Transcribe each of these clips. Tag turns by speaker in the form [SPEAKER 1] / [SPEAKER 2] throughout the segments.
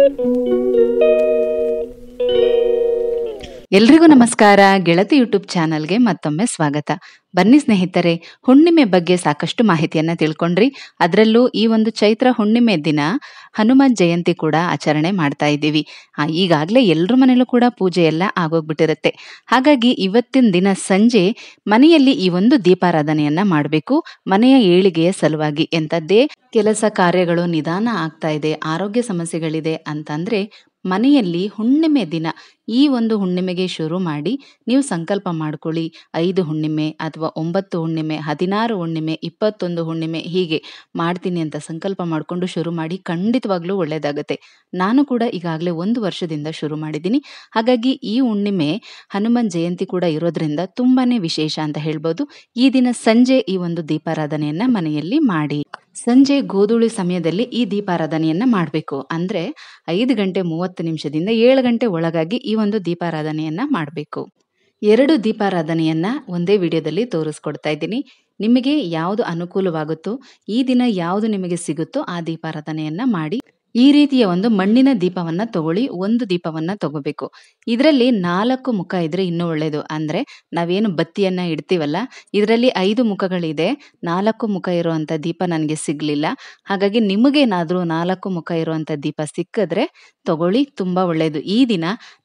[SPEAKER 1] ಎಲ್ರಿಗೂ ನಮಸ್ಕಾರ. ಗೆಳತಿ ಯೂಟ್ಯೂಬ್ ಚಾನಲ್ಗೆ ಮತ್ತೊಮ್ಮೆ ಸ್ವಾಗತ. ಬನ್ನಿ ಸ್ನೇಹಿತರೆ, ಹುಣ್ಣಿಮೆ ಬಗ್ಗೆ ಸಾಕಷ್ಟು ಮಾಹಿತಿಯನ್ನ ತಿಳ್ಕೊಂಡ್ರಿ. ಅದರಲ್ಲೂ ಈ ಒಂದು ಚೈತ್ರ ಹುಣ್ಣಿಮೆ ದಿನ ಹನುಮಾನ್ ಜಯಂತಿ ಕೂಡ ಆಚರಣೆ ಮಾಡ್ತಾ ಇದ್ದೀವಿ. ಈಗಾಗಲೇ ಎಲ್ರ ಮನೇಲೂ ಕೂಡ ಪೂಜೆ ಎಲ್ಲ ಆಗೋಗ್ಬಿಟ್ಟಿರುತ್ತೆ. ಹಾಗಾಗಿ ಇವತ್ತಿನ ದಿನ ಸಂಜೆ ಮನೆಯಲ್ಲಿ ಈ ಒಂದು ದೀಪಾರಾಧನೆಯನ್ನ ಮಾಡಬೇಕು. ಮನೆಯ ಏಳಿಗೆಯ ಸಲುವಾಗಿ ಎಂಥದ್ದೇ ಕೆಲಸ ಕಾರ್ಯಗಳು ನಿಧಾನ ಆಗ್ತಾ ಇದೆ, ಆರೋಗ್ಯ ಸಮಸ್ಯೆಗಳಿದೆ ಅಂತಂದ್ರೆ ಮನೆಯಲ್ಲಿ ಹುಣ್ಣಿಮೆ ದಿನ ಈ ಒಂದು ಹುಣ್ಣಿಮೆಗೆ ಶುರು ಮಾಡಿ ನೀವು ಸಂಕಲ್ಪ ಮಾಡ್ಕೊಳ್ಳಿ. 5 ಹುಣ್ಣಿಮೆ ಅಥವಾ 9 ಹುಣ್ಣಿಮೆ, 16 ಹುಣ್ಣಿಮೆ, 21 ಹುಣ್ಣಿಮೆ ಹೀಗೆ ಮಾಡ್ತೀನಿ ಅಂತ ಸಂಕಲ್ಪ ಮಾಡಿಕೊಂಡು ಶುರು ಮಾಡಿ. ಖಂಡಿತವಾಗ್ಲೂ ಒಳ್ಳೇದಾಗುತ್ತೆ. ನಾನು ಕೂಡ ಈಗಾಗಲೇ 1 ವರ್ಷದಿಂದ ಶುರು ಮಾಡಿದ್ದೀನಿ. ಹಾಗಾಗಿ ಈ ಹುಣ್ಣಿಮೆ ಹನುಮಾನ್ ಜಯಂತಿ ಕೂಡ ಇರೋದ್ರಿಂದ ತುಂಬಾನೇ ವಿಶೇಷ ಅಂತ ಹೇಳ್ಬೋದು. ಈ ದಿನ ಸಂಜೆ ಈ ಒಂದು ದೀಪಾರಾಧನೆಯನ್ನ ಮನೆಯಲ್ಲಿ ಮಾಡಿ. ಸಂಜೆ ಗೋಧೂಳಿ ಸಮಯದಲ್ಲಿ ಈ ದೀಪಾರಾಧನೆಯನ್ನ ಮಾಡಬೇಕು. ಅಂದ್ರೆ 5 ಗಂಟೆ 30 ನಿಮಿಷದಿಂದ 7 ಗಂಟೆ ಒಳಗಾಗಿ ಈ ಒಂದು ದೀಪಾರಾಧನೆಯನ್ನ ಮಾಡಬೇಕು. 2 ದೀಪಾರಾಧನೆಯನ್ನ ಒಂದೇ ವಿಡಿಯೋದಲ್ಲಿ ತೋರಿಸ್ಕೊಡ್ತಾ ಇದ್ದೀನಿ. ನಿಮಗೆ ಯಾವುದು ಅನುಕೂಲವಾಗುತ್ತೋ, ಈ ದಿನ ಯಾವುದು ನಿಮಗೆ ಸಿಗುತ್ತೋ ಆ ದೀಪಾರಾಧನೆಯನ್ನ ಮಾಡಿ. ಈ ರೀತಿಯ ಒಂದು ಮಣ್ಣಿನ ದೀಪವನ್ನ ತಗೊಳ್ಳಿ. 1 ದೀಪವನ್ನ ತಗೋಬೇಕು. ಇದರಲ್ಲಿ 4 ಮುಖ ಇದ್ರೆ ಇನ್ನೂ ಒಳ್ಳೇದು. ಅಂದ್ರೆ ನಾವೇನು ಬತ್ತಿಯನ್ನ ಇಡ್ತೀವಲ್ಲ, ಇದರಲ್ಲಿ 5 ಮುಖಗಳಿದೆ. 4 ಮುಖ ಇರುವಂತ ದೀಪ ನನಗೆ ಸಿಗ್ಲಿಲ್ಲ. ಹಾಗಾಗಿ ನಿಮಗೇನಾದ್ರೂ 4 ಮುಖ ಇರುವಂತ ದೀಪ ಸಿಕ್ಕಿದ್ರೆ ತಗೊಳ್ಳಿ, ತುಂಬಾ ಒಳ್ಳೇದು. ಈ ದಿನ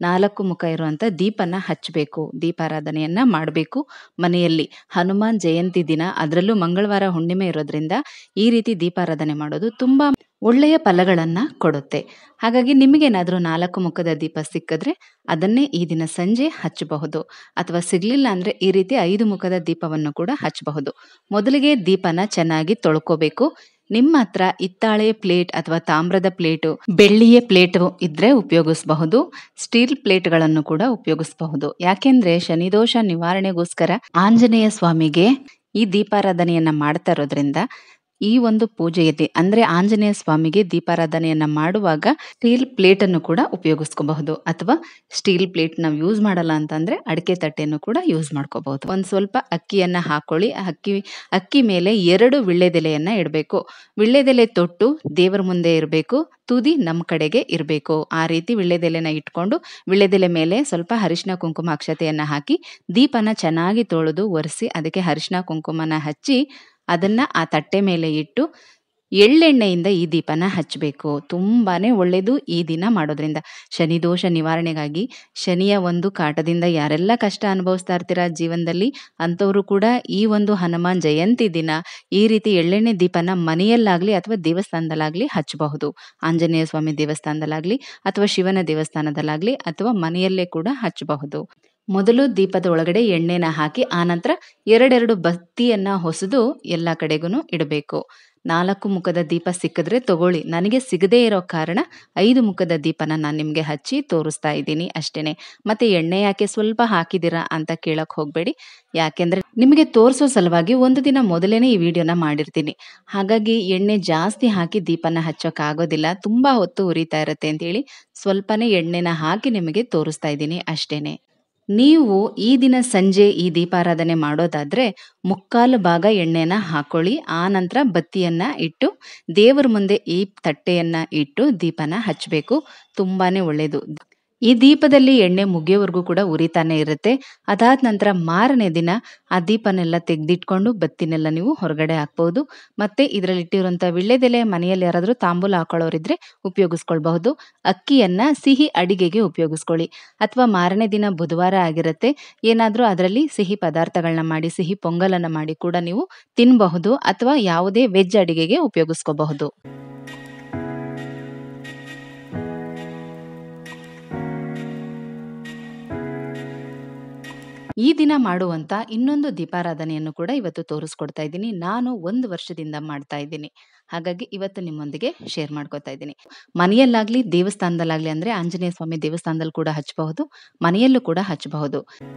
[SPEAKER 1] 4 ಮುಖ ಇರುವಂತ ದೀಪನ ಹಚ್ಚಬೇಕು, ದೀಪಾರಾಧನೆಯನ್ನ ಮಾಡಬೇಕು ಮನೆಯಲ್ಲಿ. ಹನುಮಾನ್ ಜಯಂತಿ ದಿನ, ಅದರಲ್ಲೂ ಮಂಗಳವಾರ ಹುಣ್ಣಿಮೆ ಇರೋದ್ರಿಂದ ಈ ರೀತಿ ದೀಪಾರಾಧನೆ ಮಾಡೋದು ತುಂಬಾ ಒಳ್ಳೆಯ ಫಲಗಳನ್ನ ಕೊಡುತ್ತೆ. ಹಾಗಾಗಿ ನಿಮಗೇನಾದ್ರೂ 4 ಮುಖದ ದೀಪ ಸಿಕ್ಕಿದ್ರೆ ಅದನ್ನೇ ಈ ದಿನ ಸಂಜೆ ಹಚ್ಚಬಹುದು. ಅಥವಾ ಸಿಗ್ಲಿಲ್ಲ ಅಂದ್ರೆ ಈ ರೀತಿ 5 ಮುಖದ ದೀಪವನ್ನು ಕೂಡ ಹಚ್ಚಬಹುದು. ಮೊದಲಿಗೆ ದೀಪನ ಚೆನ್ನಾಗಿ ತೊಳ್ಕೋಬೇಕು. ನಿಮ್ಮ ಹತ್ರ ಹಿತ್ತಾಳೆ ಪ್ಲೇಟ್ ಅಥವಾ ತಾಮ್ರದ ಪ್ಲೇಟು, ಬೆಳ್ಳಿಯ ಪ್ಲೇಟು ಇದ್ರೆ ಉಪಯೋಗಿಸಬಹುದು. ಸ್ಟೀಲ್ ಪ್ಲೇಟ್ಗಳನ್ನು ಕೂಡ ಉಪಯೋಗಿಸಬಹುದು. ಯಾಕೆಂದ್ರೆ ಶನಿದೋಷ ನಿವಾರಣೆಗೋಸ್ಕರ ಆಂಜನೇಯ ಸ್ವಾಮಿಗೆ ಈ ದೀಪಾರಾಧನೆಯನ್ನ ಮಾಡ್ತಾ ಇರೋದ್ರಿಂದ ಈ ಒಂದು ಪೂಜೆಯಲ್ಲಿ ಅಂದ್ರೆ ಆಂಜನೇಯ ಸ್ವಾಮಿಗೆ ದೀಪಾರಾಧನೆಯನ್ನ ಮಾಡುವಾಗ ಸ್ಟೀಲ್ ಪ್ಲೇಟ್ ಅನ್ನು ಕೂಡ ಉಪಯೋಗಿಸ್ಕೋಬಹುದು. ಅಥವಾ ಸ್ಟೀಲ್ ಪ್ಲೇಟ್ ನಾವು ಯೂಸ್ ಮಾಡಲ್ಲ ಅಂತಂದ್ರೆ ಅಡಿಕೆ ತಟ್ಟೆಯನ್ನು ಕೂಡ ಯೂಸ್ ಮಾಡ್ಕೋಬಹುದು. ಒಂದ್ ಸ್ವಲ್ಪ ಅಕ್ಕಿಯನ್ನ ಹಾಕೊಳ್ಳಿ. ಅಕ್ಕಿ ಮೇಲೆ 2 ವಿಳ್ಳೆದೆಲೆಯನ್ನ ಇಡಬೇಕು. ವಿಳ್ಳೆದೆಲೆ ತೊಟ್ಟು ದೇವರ ಮುಂದೆ ಇರಬೇಕು, ತುದಿ ನಮ್ಮ ಕಡೆಗೆ ಇರಬೇಕು. ಆ ರೀತಿ ವಿಳ್ಳೆದೆಲೆನ ಇಟ್ಕೊಂಡು ವಿಳ್ಳೆದೆಲೆ ಮೇಲೆ ಸ್ವಲ್ಪ ಅರಿಶಿನ ಕುಂಕುಮ ಅಕ್ಷತೆಯನ್ನ ಹಾಕಿ ದೀಪನ ಚೆನ್ನಾಗಿ ತೊಳೆದು ಒರೆಸಿ ಅದಕ್ಕೆ ಅರಿಶಿನ ಕುಂಕುಮನ ಹಚ್ಚಿ ಅದನ್ನ ಆ ತಟ್ಟೆ ಮೇಲೆ ಇಟ್ಟು ಎಳ್ಳೆಣ್ಣೆಯಿಂದ ಈ ದೀಪನ ಹಚ್ಚಬೇಕು. ತುಂಬಾನೇ ಒಳ್ಳೇದು ಈ ದಿನ ಮಾಡೋದ್ರಿಂದ. ಶನಿ ದೋಷ ನಿವಾರಣೆಗಾಗಿ, ಶನಿಯ ಒಂದು ಕಾಟದಿಂದ ಯಾರೆಲ್ಲ ಕಷ್ಟ ಅನುಭವಿಸ್ತಾ ಇರ್ತೀರಾ ಜೀವನದಲ್ಲಿ ಅಂಥವ್ರು ಕೂಡ ಈ ಒಂದು ಹನುಮಾನ್ ಜಯಂತಿ ದಿನ ಈ ರೀತಿ ಎಳ್ಳೆಣ್ಣೆ ದೀಪನ ಮನೆಯಲ್ಲಾಗ್ಲಿ ಅಥವಾ ದೇವಸ್ಥಾನದಲ್ಲಾಗ್ಲಿ ಹಚ್ಚಬಹುದು. ಆಂಜನೇಯ ಸ್ವಾಮಿ ದೇವಸ್ಥಾನದಲ್ಲಾಗ್ಲಿ ಅಥವಾ ಶಿವನ ದೇವಸ್ಥಾನದಲ್ಲಾಗ್ಲಿ ಅಥವಾ ಮನೆಯಲ್ಲೇ ಕೂಡ ಹಚ್ಚಬಹುದು. ಮೊದಲು ದೀಪದ ಒಳಗಡೆ ಎಣ್ಣೆನ ಹಾಕಿ ಆನಂತರ 2 ಬತ್ತಿಯನ್ನ ಹೊಸದು ಎಲ್ಲ ಕಡೆಗೂ ಇಡಬೇಕು. 4 ಮುಖದ ದೀಪ ಸಿಕ್ಕಿದ್ರೆ ತಗೊಳ್ಳಿ. ನನಗೆ ಸಿಗದೇ ಇರೋ ಕಾರಣ 5 ಮುಖದ ದೀಪನ ನಾನು ನಿಮ್ಗೆ ಹಚ್ಚಿ ತೋರಿಸ್ತಾ ಇದ್ದೀನಿ ಅಷ್ಟೇನೆ. ಮತ್ತೆ ಎಣ್ಣೆ ಯಾಕೆ ಸ್ವಲ್ಪ ಹಾಕಿದಿರಾ ಅಂತ ಕೇಳಕ್ ಹೋಗ್ಬೇಡಿ. ಯಾಕೆಂದ್ರೆ ನಿಮಗೆ ತೋರಿಸೋ ಸಲುವಾಗಿ 1 ದಿನ ಮೊದಲೇನೆ ಈ ವಿಡಿಯೋನ ಮಾಡಿರ್ತೀನಿ. ಹಾಗಾಗಿ ಎಣ್ಣೆ ಜಾಸ್ತಿ ಹಾಕಿ ದೀಪನ ಹಚ್ಚೋಕ್ ಆಗೋದಿಲ್ಲ, ತುಂಬಾ ಹೊತ್ತು ಉರಿತಾ ಇರುತ್ತೆ ಅಂತ ಹೇಳಿ ಸ್ವಲ್ಪನೇ ಎಣ್ಣೆನ ಹಾಕಿ ನಿಮಗೆ ತೋರಿಸ್ತಾ ಇದ್ದೀನಿ ಅಷ್ಟೇನೆ. ನೀವು ಈ ದಿನ ಸಂಜೆ ಈ ದೀಪಾರಾಧನೆ ಮಾಡೋದಾದ್ರೆ 3/4 ಭಾಗ ಎಣ್ಣೆನ ಹಾಕೊಳ್ಳಿ. ಆ ನಂತರ ಬತ್ತಿಯನ್ನ ಇಟ್ಟು ದೇವರ ಮುಂದೆ ಈ ತಟ್ಟೆಯನ್ನ ಇಟ್ಟು ದೀಪನ ಹಚ್ಚಬೇಕು. ತುಂಬಾನೇ ಒಳ್ಳೇದು. ಈ ದೀಪದಲ್ಲಿ ಎಣ್ಣೆ ಮುಗಿಯೋವರೆಗೂ ಕೂಡ ಉರಿತಾನೆ ಇರುತ್ತೆ. ಅದಾದ ನಂತರ ಮಾರನೇ ದಿನ ಆ ದೀಪನೆಲ್ಲ ತೆಗೆದಿಟ್ಕೊಂಡು ಬತ್ತಿನೆಲ್ಲ ನೀವು ಹೊರಗಡೆ ಹಾಕ್ಬಹುದು. ಮತ್ತೆ ಇದರಲ್ಲಿ ಇಟ್ಟಿರುವಂತ ವಿಳ್ಳೆದೆಲೆ ಮನೆಯಲ್ಲಿ ಯಾರಾದ್ರೂ ತಾಂಬೂಲ ಹಾಕೊಳ್ಳೋರಿದ್ರೆ ಉಪಯೋಗಿಸ್ಕೊಳ್ಬಹುದು. ಅಕ್ಕಿಯನ್ನ ಸಿಹಿ ಅಡಿಗೆಗೆ ಉಪಯೋಗಿಸ್ಕೊಳ್ಳಿ. ಅಥವಾ ಮಾರನೇ ದಿನ ಬುಧವಾರ ಆಗಿರುತ್ತೆ, ಏನಾದ್ರೂ ಅದರಲ್ಲಿ ಸಿಹಿ ಪದಾರ್ಥಗಳನ್ನ ಮಾಡಿ, ಸಿಹಿ ಪೊಂಗಲನ್ನ ಮಾಡಿ ಕೂಡ ನೀವು ತಿನ್ನಬಹುದು. ಅಥವಾ ಯಾವುದೇ ವೆಜ್ ಅಡಿಗೆಗೆ ಉಪಯೋಗಿಸ್ಕೋಬಹುದು. ಈ ದಿನ ಮಾಡುವಂತ ಇನ್ನೊಂದು ದೀಪಾರಾಧನೆಯನ್ನು ಕೂಡ ಇವತ್ತು ತೋರಿಸ್ಕೊಡ್ತಾ ಇದ್ದೀನಿ. ನಾನು 1 ವರ್ಷದಿಂದ ಮಾಡ್ತಾ ಇದ್ದೀನಿ. ಹಾಗಾಗಿ ಇವತ್ತು ನಿಮ್ಮೊಂದಿಗೆ ಶೇರ್ ಮಾಡ್ಕೊತಾ ಇದ್ದೀನಿ. ಮನೆಯಲ್ಲಾಗ್ಲಿ ದೇವಸ್ಥಾನದಲ್ಲಾಗ್ಲಿ, ಅಂದ್ರೆ ಆಂಜನೇಯ ಸ್ವಾಮಿ ದೇವಸ್ಥಾನದಲ್ಲಿ ಕೂಡ ಹಚ್ಚಬಹುದು, ಮನೆಯಲ್ಲೂ ಕೂಡ ಹಚ್ಚಬಹುದು.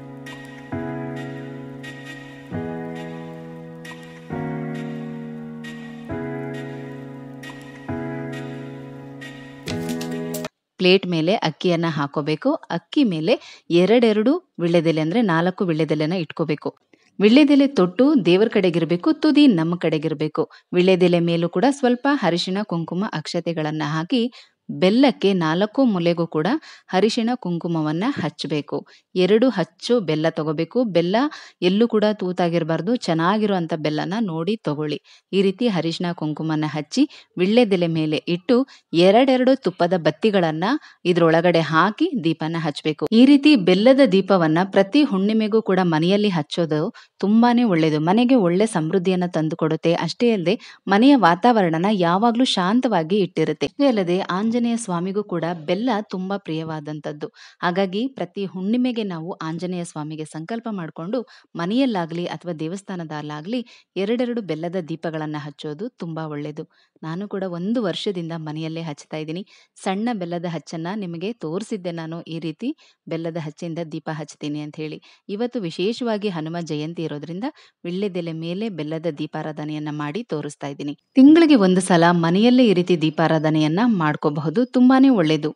[SPEAKER 1] ಪ್ಲೇಟ್ ಮೇಲೆ ಅಕ್ಕಿಯನ್ನ ಹಾಕೋಬೇಕು. ಅಕ್ಕಿ ಮೇಲೆ 2 ವಿಳ್ಳೆದೆಲೆ ಅಂದ್ರೆ 4 ವಿಳ್ಳೆದೆಲೆನ ಇಟ್ಕೋಬೇಕು. ವಿಳ್ಳೆದೆಲೆ ತೊಟ್ಟು ದೇವರ ಕಡೆಗಿರಬೇಕು, ತುದಿ ನಮ್ಮ ಕಡೆಗಿರಬೇಕು. ವಿಳ್ಳೆದೆಲೆ ಮೇಲೂ ಕೂಡ ಸ್ವಲ್ಪ ಅರಿಶಿನ ಕುಂಕುಮ ಅಕ್ಷತೆಗಳನ್ನ ಹಾಕಿ ಬೆಲ್ಲಕ್ಕೆ 4 ಮೂಲೆಗೂ ಕೂಡ ಅರಿಶಿಣ ಕುಂಕುಮವನ್ನ ಹಚ್ಚಬೇಕು. 2 ಹಚ್ಚು ಬೆಲ್ಲ ತಗೋಬೇಕು. ಬೆಲ್ಲ ಎಲ್ಲೂ ಕೂಡ ತೂತಾಗಿರಬಾರ್ದು. ಚೆನ್ನಾಗಿರುವಂಥ ಬೆಲ್ಲನ ನೋಡಿ ತಗೊಳ್ಳಿ. ಈ ರೀತಿ ಅರಿಶಿಣ ಕುಂಕುಮನ ಹಚ್ಚಿ ವಿಳ್ಯದೆಲೆ ಮೇಲೆ ಇಟ್ಟು 2 ತುಪ್ಪದ ಬತ್ತಿಗಳನ್ನ ಇದ್ರೊಳಗಡೆ ಹಾಕಿ ದೀಪನ ಹಚ್ಚಬೇಕು. ಈ ರೀತಿ ಬೆಲ್ಲದ ದೀಪವನ್ನ ಪ್ರತಿ ಹುಣ್ಣಿಮೆಗೂ ಕೂಡ ಮನೆಯಲ್ಲಿ ಹಚ್ಚೋದು ತುಂಬಾನೇ ಒಳ್ಳೆಯದು. ಮನೆಗೆ ಒಳ್ಳೆ ಸಮೃದ್ಧಿಯನ್ನ ತಂದು ಕೊಡುತ್ತೆ. ಅಷ್ಟೇ ಅಲ್ಲದೆ ಮನೆಯ ವಾತಾವರಣನ ಯಾವಾಗ್ಲೂ ಶಾಂತವಾಗಿ ಇಟ್ಟಿರುತ್ತೆ. ಅಷ್ಟೇ ಅಲ್ಲದೆ ಆಂಜನೇಯ ಸ್ವಾಮಿಗೂ ಕೂಡ ಬೆಲ್ಲ ತುಂಬಾ ಪ್ರಿಯವಾದಂಥದ್ದು. ಹಾಗಾಗಿ ಪ್ರತಿ ಹುಣ್ಣಿಮೆಗೆ ನಾವು ಆಂಜನೇಯ ಸ್ವಾಮಿಗೆ ಸಂಕಲ್ಪ ಮಾಡಿಕೊಂಡು ಮನೆಯಲ್ಲಾಗ್ಲಿ ಅಥವಾ ದೇವಸ್ಥಾನದಲ್ಲಾಗ್ಲಿ 2 ಬೆಲ್ಲದ ದೀಪಗಳನ್ನ ಹಚ್ಚೋದು ತುಂಬಾ ಒಳ್ಳೆಯದು. ನಾನು ಕೂಡ 1 ವರ್ಷದಿಂದ ಮನೆಯಲ್ಲೇ ಹಚ್ತಾ ಇದ್ದೀನಿ. ಸಣ್ಣ ಬೆಲ್ಲದ ಹಚ್ಚನ್ನ ನಿಮಗೆ ತೋರಿಸಿದ್ದೆ ನಾನು, ಈ ರೀತಿ ಬೆಲ್ಲದ ಹಚ್ಚಿಂದ ದೀಪ ಹಚ್ತೀನಿ ಅಂತ ಹೇಳಿ. ಇವತ್ತು ವಿಶೇಷವಾಗಿ ಹನುಮ ಜಯಂತಿ ಇರೋದ್ರಿಂದ ವಿಳ್ಯದೆಲೆ ಮೇಲೆ ಬೆಲ್ಲದ ದೀಪಾರಾಧನೆಯನ್ನ ಮಾಡಿ ತೋರಿಸ್ತಾ ಇದ್ದೀನಿ. ತಿಂಗಳಿಗೆ 1 ಸಲ ಮನೆಯಲ್ಲೇ ಈ ರೀತಿ ದೀಪಾರಾಧನೆಯನ್ನ ಮಾಡ್ಕೋಬಹುದು. ತುಂಬಾನೇ ಒಳ್ಳೇದು.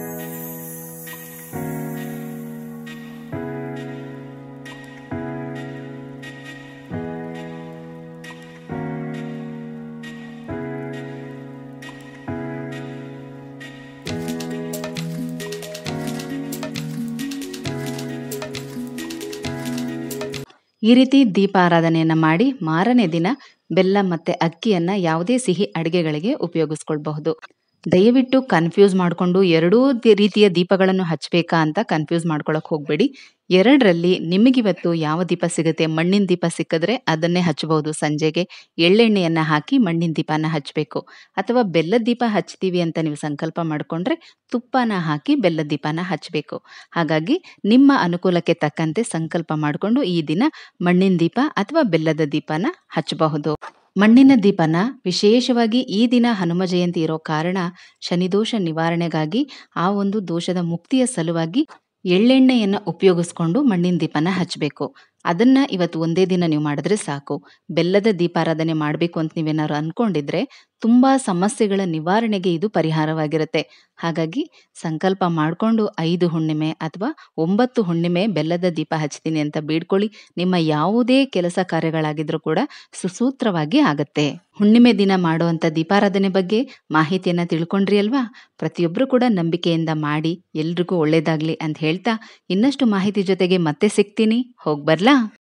[SPEAKER 1] ಈ ರೀತಿ ದೀಪಾರಾಧನೆಯನ್ನ ಮಾಡಿ ಮಾರನೇ ದಿನ ಬೆಲ್ಲ ಮತ್ತೆ ಅಕ್ಕಿಯನ್ನ ಯಾವುದೇ ಸಿಹಿ ಅಡಿಗೆಗಳಿಗೆ ಉಪಯೋಗಿಸ್ಕೊಳ್ಬಹುದು. ದಯವಿಟ್ಟು ಕನ್ಫ್ಯೂಸ್ ಮಾಡಿಕೊಂಡು 2 ರೀತಿಯ ದೀಪಗಳನ್ನು ಹಚ್ಚಬೇಕಾ ಅಂತ ಕನ್ಫ್ಯೂಸ್ ಮಾಡ್ಕೊಳಕ್ ಹೋಗ್ಬೇಡಿ. 2ರಲ್ಲಿ ನಿಮಗಿವತ್ತು ಯಾವ ದೀಪ ಸಿಗುತ್ತೆ, ಮಣ್ಣಿನ ದೀಪ ಸಿಕ್ಕಿದ್ರೆ ಅದನ್ನೇ ಹಚ್ಚಬಹುದು. ಸಂಜೆಗೆ ಎಳ್ಳೆಣ್ಣೆಯನ್ನ ಹಾಕಿ ಮಣ್ಣಿನ ದೀಪನ ಹಚ್ಚಬೇಕು. ಅಥವಾ ಬೆಲ್ಲದ ದೀಪ ಹಚ್ತೀವಿ ಅಂತ ನೀವು ಸಂಕಲ್ಪ ಮಾಡಿಕೊಂಡ್ರೆ ತುಪ್ಪನ ಹಾಕಿ ಬೆಲ್ಲದ ದೀಪನ ಹಚ್ಚಬೇಕು. ಹಾಗಾಗಿ ನಿಮ್ಮ ಅನುಕೂಲಕ್ಕೆ ತಕ್ಕಂತೆ ಸಂಕಲ್ಪ ಮಾಡಿಕೊಂಡು ಈ ದಿನ ಮಣ್ಣಿನ ದೀಪ ಅಥವಾ ಬೆಲ್ಲದ ದೀಪನ ಹಚ್ಚಬಹುದು. ಮಣ್ಣಿನ ದೀಪನ ವಿಶೇಷವಾಗಿ ಈ ದಿನ ಹನುಮ ಜಯಂತಿ ಇರೋ ಕಾರಣ ಶನಿದೋಷ ನಿವಾರಣೆಗಾಗಿ, ಆ ಒಂದು ದೋಷದ ಮುಕ್ತಿಯ ಸಲುವಾಗಿ ಎಳ್ಳೆಣ್ಣೆಯನ್ನ ಉಪಯೋಗಿಸ್ಕೊಂಡು ಮಣ್ಣಿನ ದೀಪನ ಹಚ್ಚಬೇಕು. ಅದನ್ನ ಇವತ್ತು ಒಂದೇ ದಿನ ನೀವು ಮಾಡಿದ್ರೆ ಸಾಕು. ಬೆಲ್ಲದ ದೀಪಾರಾಧನೆ ಮಾಡಬೇಕು ಅಂತ ನೀವೇನಾದ್ರು ಅನ್ಕೊಂಡಿದ್ರೆ ತುಂಬಾ ಸಮಸ್ಯೆಗಳ ನಿವಾರಣೆಗೆ ಇದು ಪರಿಹಾರವಾಗಿರುತ್ತೆ. ಹಾಗಾಗಿ ಸಂಕಲ್ಪ ಮಾಡಿಕೊಂಡು 5 ಹುಣ್ಣಿಮೆ ಅಥವಾ 9 ಹುಣ್ಣಿಮೆ ಬೆಲ್ಲದ ದೀಪ ಹಚ್ತೀನಿ ಅಂತ ಬೇಡ್ಕೊಳ್ಳಿ. ನಿಮ್ಮ ಯಾವುದೇ ಕೆಲಸ ಕಾರ್ಯಗಳಾಗಿದ್ರೂ ಕೂಡ ಸುಸೂತ್ರವಾಗಿ ಆಗತ್ತೆ. ಹುಣ್ಣಿಮೆ ದಿನ ಮಾಡುವಂಥ ದೀಪಾರಾಧನೆ ಬಗ್ಗೆ ಮಾಹಿತಿಯನ್ನ ತಿಳ್ಕೊಂಡ್ರಿ ಅಲ್ವಾ? ಪ್ರತಿಯೊಬ್ಬರು ಕೂಡ ನಂಬಿಕೆಯಿಂದ ಮಾಡಿ ಎಲ್ರಿಗೂ ಒಳ್ಳೇದಾಗ್ಲಿ ಅಂತ ಹೇಳ್ತಾ ಇನ್ನಷ್ಟು ಮಾಹಿತಿ ಜೊತೆಗೆ ಮತ್ತೆ ಸಿಗ್ತೀನಿ. ಹೋಗ್ಬರ್ಲಾ?